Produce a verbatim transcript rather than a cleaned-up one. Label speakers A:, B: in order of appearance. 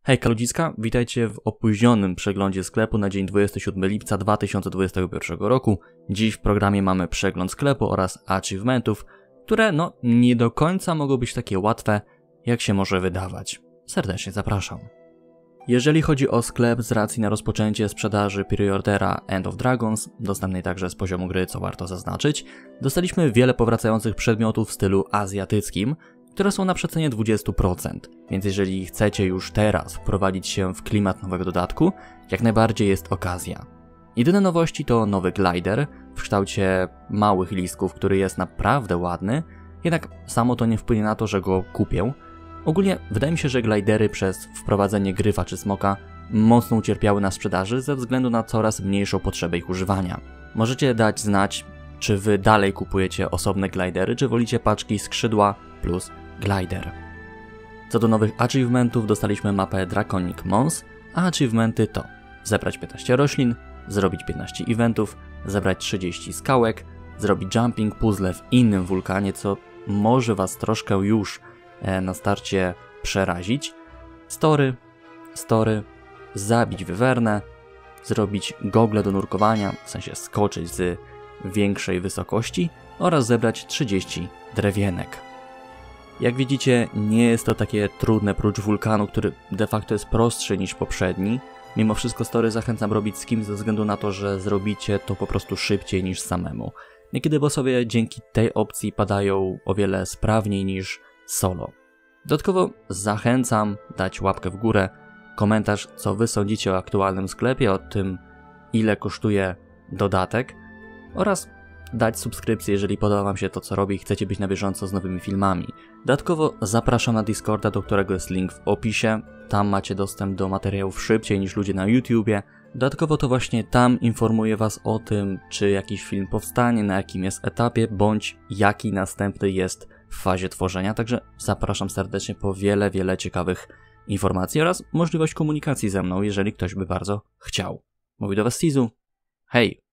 A: Hejka ludziska, witajcie w opóźnionym przeglądzie sklepu na dzień dwudziestego siódmego lipca dwa tysiące dwudziestego pierwszego roku. Dziś w programie mamy przegląd sklepu oraz achievementów, które no nie do końca mogą być takie łatwe, jak się może wydawać. Serdecznie zapraszam. Jeżeli chodzi o sklep, z racji na rozpoczęcie sprzedaży preordera End of Dragons, dostępnej także z poziomu gry, co warto zaznaczyć, dostaliśmy wiele powracających przedmiotów w stylu azjatyckim, które są na przecenie dwadzieścia procent, więc jeżeli chcecie już teraz wprowadzić się w klimat nowego dodatku, jak najbardziej jest okazja. Jedyne nowości to nowy glider w kształcie małych listków, który jest naprawdę ładny, jednak samo to nie wpłynie na to, że go kupię. Ogólnie wydaje mi się, że glidery przez wprowadzenie gryfa czy smoka mocno ucierpiały na sprzedaży ze względu na coraz mniejszą potrzebę ich używania. Możecie dać znać, czy wy dalej kupujecie osobne glidery, czy wolicie paczki skrzydła plus glider. Co do nowych achievementów, dostaliśmy mapę Draconic Mons, a achievementy to zebrać piętnaście roślin, zrobić piętnaście eventów, zebrać trzydzieści skałek, zrobić jumping puzzle w innym wulkanie, co może was troszkę już e, na starcie przerazić, story, story, zabić wywernę, zrobić gogle do nurkowania, w sensie skoczyć z większej wysokości oraz zebrać trzydzieści drewienek. Jak widzicie, nie jest to takie trudne prócz wulkanu, który de facto jest prostszy niż poprzedni. Mimo wszystko story zachęcam robić z kimś ze względu na to, że zrobicie to po prostu szybciej niż samemu. Niekiedy bossowie dzięki tej opcji padają o wiele sprawniej niż solo. Dodatkowo zachęcam dać łapkę w górę, komentarz co wy sądzicie o aktualnym sklepie, o tym ile kosztuje dodatek oraz dać subskrypcję, jeżeli podoba wam się to, co robię i chcecie być na bieżąco z nowymi filmami. Dodatkowo zapraszam na Discorda, do którego jest link w opisie. Tam macie dostęp do materiałów szybciej niż ludzie na YouTubie. Dodatkowo to właśnie tam informuję was o tym, czy jakiś film powstanie, na jakim jest etapie, bądź jaki następny jest w fazie tworzenia. Także zapraszam serdecznie po wiele, wiele ciekawych informacji oraz możliwość komunikacji ze mną, jeżeli ktoś by bardzo chciał. Mówi do was Sizu. Hej!